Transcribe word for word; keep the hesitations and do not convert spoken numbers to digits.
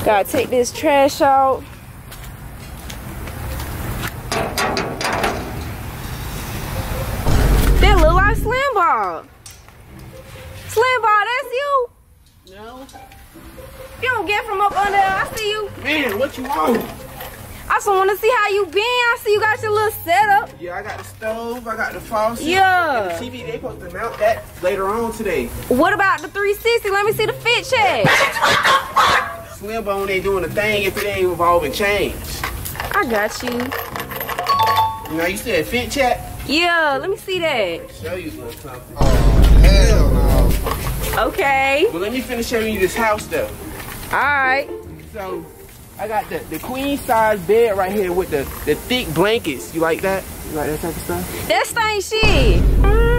Gotta take this trash out. That look like Slim Ball. Slim Ball, that's you? No. You don't get from up under there. I see you. Man, what you want? I just want to see how you been. I see you got your little setup. Yeah, I got the stove, I got the faucet. Yeah. And the T V, they supposed to mount that later on today. What about the three sixty? Let me see the fit check. Slim Bone ain't doing a thing if it ain't involving change. I got you. You know, you said fit check? Yeah, let me see that. I'll show you a little something. Oh, hell no. Okay. Well, let me finish showing you this house, though. Alright. So, I got the, the queen size bed right here with the, the thick blankets. You like that? You like that type of stuff? That stain shit.